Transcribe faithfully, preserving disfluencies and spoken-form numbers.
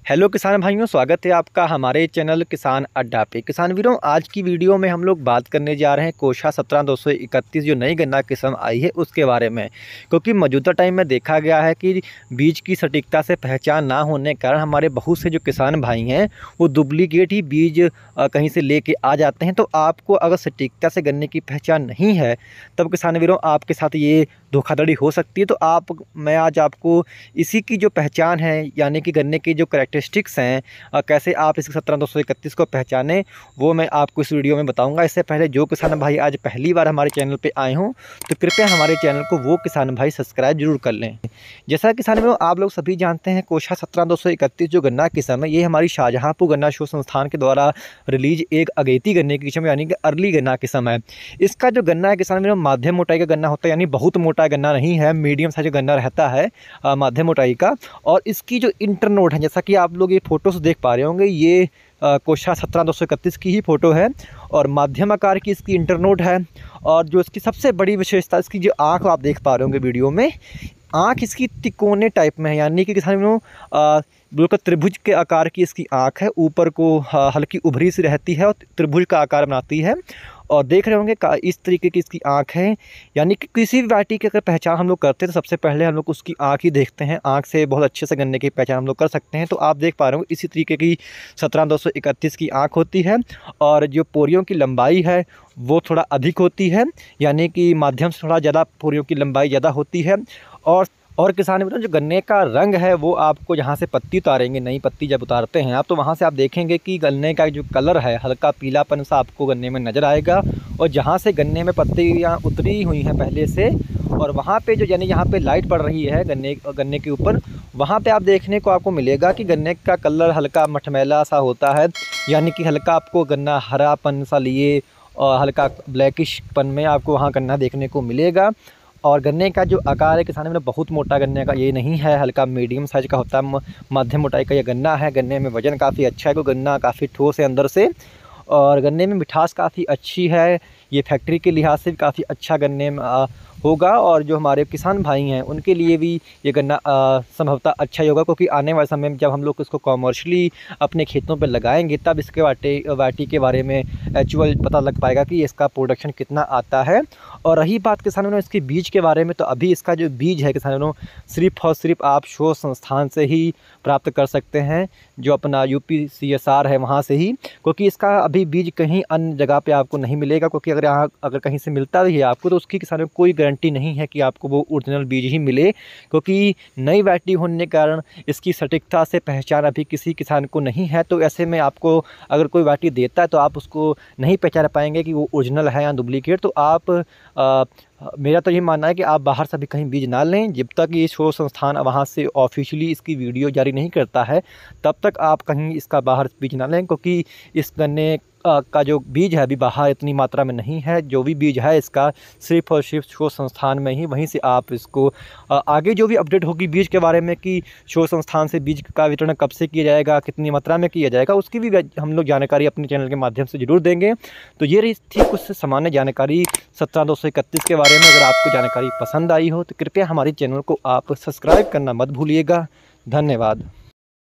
Hello किसान भाइयों, स्वागत है आपका हमारे चैनल किसान अड्डा पे। किसान वीरों, आज की वीडियो में हम लोग बात करने जा रहे हैं कोशा सत्रह दो सौ इकतीस जो नई गन्ना किस्म आई है उसके बारे में। क्योंकि मौजूदा टाइम में देखा गया है कि बीज की सटीकता से पहचान ना होने के कारण हमारे बहुत से जो किसान भाई हैं वो डुप्लीकेट ही बीज कहीं से ले आ जाते हैं। तो आपको अगर सटीकता से गन्ने की पहचान नहीं है तब किसान वीरों आपके साथ ये धोखाधड़ी हो सकती है। तो आप मैं आज आपको इसी की जो पहचान है यानी कि गन्ने की जो करैक्टरिस्टिक्स हैं, कैसे आप इस सत्रह दो सौ इकतीस को पहचानें, वो मैं आपको इस वीडियो में बताऊंगा। इससे पहले जो किसान भाई आज पहली बार हमारे चैनल पे आए हों तो कृपया हमारे चैनल को वो किसान भाई सब्सक्राइब जरूर कर लें। जैसा किसान भाई आप लोग सभी जानते हैं, कोशा सत्रह दो सौ इकतीस जो गन्ना किस्म है ये हमारी शाहजहाँपुर गन्ना शोध संस्थान के द्वारा रिलीज एक अगेती गन्ने की किस्म यानी कि अर्ली गन्ना किस्म है। इसका जो गन्ना है किसान भाई माध्यम मोटाई का गन्ना होता है, यानी बहुत मोटा गन्ना नहीं है, मीडियम साइज गन्ना रहता है माध्यम मोटाई का। और इसकी जो इंटरनोड है, जैसा कि आप लोग ये फोटो से देख पा रहे होंगे, ये कोशा सत्रह दो सौ इकतीस की ही फ़ोटो है और माध्यम आकार की इसकी इंटरनोड है। और जो इसकी सबसे बड़ी विशेषता, इसकी जो आँख आप देख पा रहे होंगे वीडियो में, आँख इसकी तिकोने टाइप में है, यानी कि किसान बिल्कुल त्रिभुज के आकार की इसकी आँख है। ऊपर को हल्की उभरी सी रहती है और त्रिभुज का आकार बनाती है। और देख रहे होंगे इस तरीके की इसकी आँख है। यानी कि किसी भी वैरायटी की अगर पहचान हम लोग करते हैं तो सबसे पहले हम लोग उसकी आँख ही देखते हैं। आँख से बहुत अच्छे से गन्ने की पहचान हम लोग कर सकते हैं। तो आप देख पा रहे हो इसी तरीके की सत्रह दो सौ इकतीस की आँख होती है और जो पोरियों की लंबाई है वो थोड़ा अधिक होती है, यानी कि माध्यम से थोड़ा ज़्यादा पोरियों की लंबाई ज़्यादा होती है। और और किसान मित्रों, जो गन्ने का रंग है वो आपको जहाँ से पत्ती उतारेंगे, नई पत्ती जब उतारते हैं आप, तो वहाँ से आप देखेंगे कि गन्ने का जो कलर है हल्का पीलापन सा आपको गन्ने में नज़र आएगा। और जहाँ से गन्ने में पत्तियाँ उतरी हुई हैं पहले से और वहाँ पे जो यानी यहाँ पे लाइट पड़ रही है गन्ने गन्ने के ऊपर, वहाँ पे आप देखने को आपको मिलेगा कि गन्ने का कलर हल्का मटमैला सा होता है, यानी कि हल्का आपको गन्ना हरापन सा लिए और हल्का ब्लैकिशपन में आपको वहाँ गन्ना देखने को मिलेगा। और गन्ने का जो आकार है किसान में बहुत मोटा गन्ने का ये नहीं है, हल्का मीडियम साइज का होता है, मध्यम मोटाई का ये गन्ना है। गन्ने में वज़न काफ़ी अच्छा है, क्योंकि गन्ना काफ़ी ठोस है अंदर से और गन्ने में मिठास काफ़ी अच्छी है। ये फैक्ट्री के लिहाज से भी काफ़ी अच्छा गन्ने में होगा और जो हमारे किसान भाई हैं उनके लिए भी ये गन्ना संभवतः अच्छा ही होगा, क्योंकि आने वाले समय में जब हम लोग इसको कॉमर्शियली अपने खेतों पर लगाएंगे तब इसके वाटे वाटी के बारे में एक्चुअल पता लग पाएगा कि इसका प्रोडक्शन कितना आता है। और रही बात किसानों इसके बीज के बारे में, तो अभी इसका जो बीज है किसानों सिर्फ और सिर्फ आप शोध संस्थान से ही प्राप्त कर सकते हैं, जो अपना यूपी सी एस आर है वहाँ से ही, क्योंकि इसका अभी बीज कहीं अन्य जगह पे आपको नहीं मिलेगा। क्योंकि अगर यहाँ अगर कहीं से मिलता भी है आपको तो उसकी किसानों को कोई गारंटी नहीं है कि आपको वो ओरिजिनल बीज ही मिले, क्योंकि नई वैरायटी होने के कारण इसकी सटीकता से पहचान अभी किसी किसान को नहीं है। तो ऐसे में आपको अगर कोई वैरायटी देता है तो आप उसको नहीं पहचान पाएंगे कि वो ओरिजिनल है या डुप्लीकेट। तो आप आ, मेरा तो ये मानना है कि आप बाहर से भी कहीं बीज ना लें, जब तक ये शोध संस्थान वहाँ से ऑफिशियली इसकी वीडियो जारी नहीं करता है तब तक आप कहीं इसका बाहर बीज ना लें, क्योंकि इस गन्ने का जो बीज है अभी बाहर इतनी मात्रा में नहीं है। जो भी बीज है इसका सिर्फ और सिर्फ शोध संस्थान में ही, वहीं से आप इसको आगे जो भी अपडेट होगी बीज के बारे में कि शोध संस्थान से बीज का वितरण कब से किया जाएगा, कितनी मात्रा में किया जाएगा, उसकी भी हम लोग जानकारी अपने चैनल के माध्यम से ज़रूर देंगे। तो ये रही थी कुछ सामान्य जानकारी सत्रह दो सौ इकतीस के बारे में। अगर आपको जानकारी पसंद आई हो तो कृपया हमारे चैनल को आप सब्सक्राइब करना मत भूलिएगा। धन्यवाद।